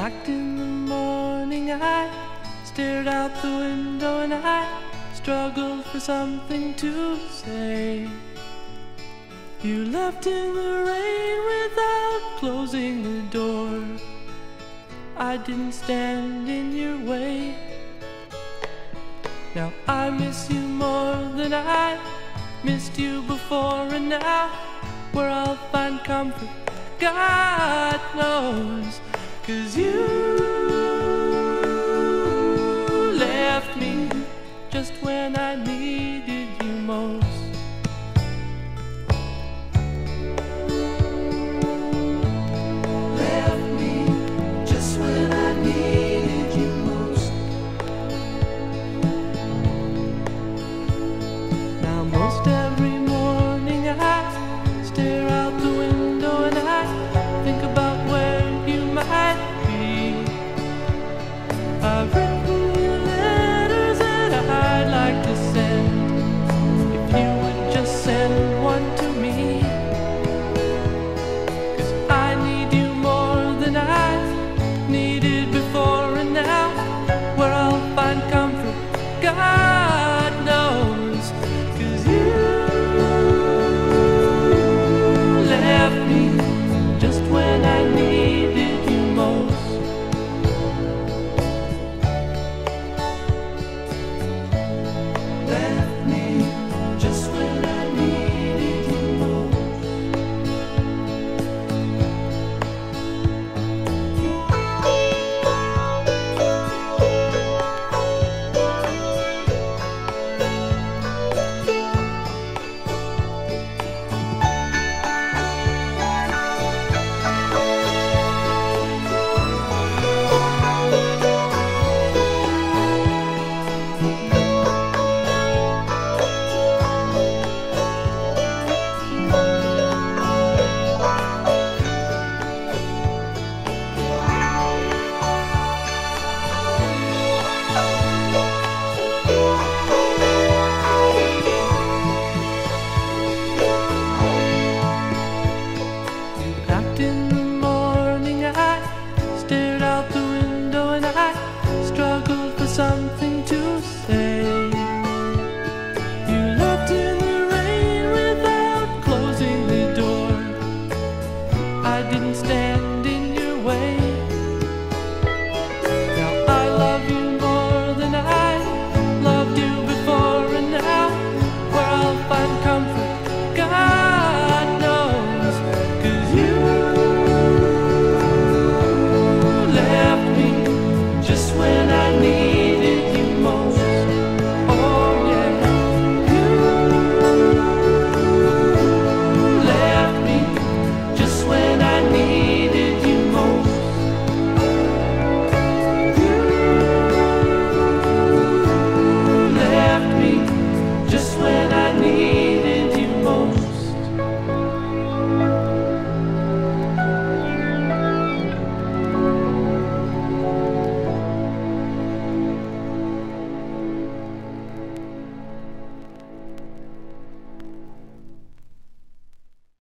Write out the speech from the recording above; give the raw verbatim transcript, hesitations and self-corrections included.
knocked in the morning, I stared out the window and I struggled for something to say. You left in the rain without closing the door. I didn't stand in your way. Now I miss you more than I missed you before, and now where I'll find comfort, God knows. 'Cause you left me just when I needed you most. Left me just when I needed you most. Now most every